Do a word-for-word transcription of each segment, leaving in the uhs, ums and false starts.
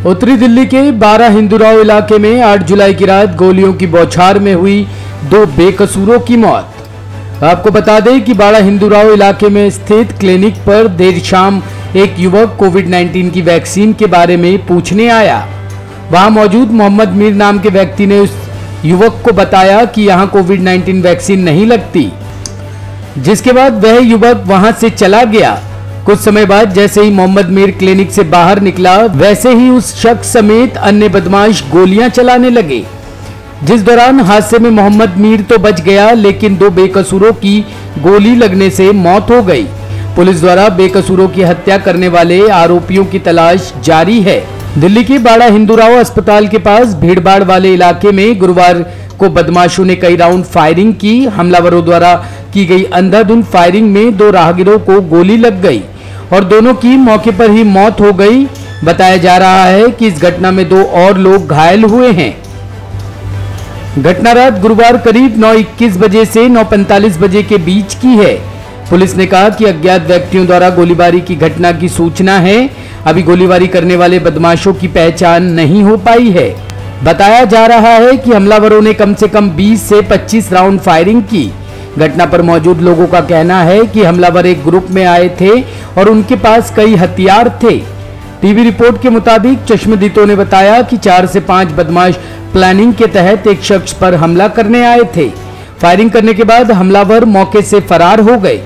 उत्तरी दिल्ली के बारा हिंदुराव इलाके में आठ जुलाई की रात गोलियों की बौछार में हुई दो बेकसूरों की मौत। आपको बता दें कि बारा हिंदुराव इलाके में स्थित क्लिनिक पर देर शाम एक युवक कोविड उन्नीस की वैक्सीन के बारे में पूछने आया। वहां मौजूद मोहम्मद मीर नाम के व्यक्ति ने उस युवक को बताया कि यहां कोविड उन्नीस वैक्सीन नहीं लगती, जिसके बाद वह युवक वहां से चला गया। कुछ समय बाद जैसे ही मोहम्मद मीर क्लिनिक से बाहर निकला, वैसे ही उस शख्स समेत अन्य बदमाश गोलियां चलाने लगे, जिस दौरान हादसे में मोहम्मद मीर तो बच गया, लेकिन दो बेकसूरों की गोली लगने से मौत हो गई। पुलिस द्वारा बेकसूरों की हत्या करने वाले आरोपियों की तलाश जारी है। दिल्ली के बाड़ा हिंदुराव अस्पताल के पास भीड़भाड़ वाले इलाके में गुरुवार को बदमाशों ने कई राउंड फायरिंग की। हमलावरों द्वारा की गई अंधाधुंध फायरिंग में दो राहगीरों को गोली लग गई और दोनों की मौके पर ही मौत हो गई। बताया जा रहा है कि इस घटना में दो और लोग घायल हुए हैं। घटना रात गुरुवार करीब नौ इक्कीस बजे से नौ पैंतालीस बजे के बीच की है। पुलिस ने कहा कि अज्ञात व्यक्तियों द्वारा गोलीबारी की घटना की सूचना है। अभी गोलीबारी करने वाले बदमाशों की पहचान नहीं हो पाई है। बताया जा रहा है कि हमलावरों ने कम से कम बीस से पच्चीस राउंड फायरिंग की। घटना पर मौजूद लोगों का कहना है कि हमलावर एक ग्रुप में आए थे और उनके पास कई हथियार थे। टीवी रिपोर्ट के मुताबिक चश्मदीदों ने बताया कि चार से पांच बदमाश प्लानिंग के तहत एक शख्स पर हमला करने आए थे। फायरिंग करने के बाद हमलावर मौके से फरार हो गए।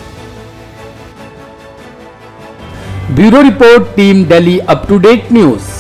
Bureau report, team Delhi up to date news.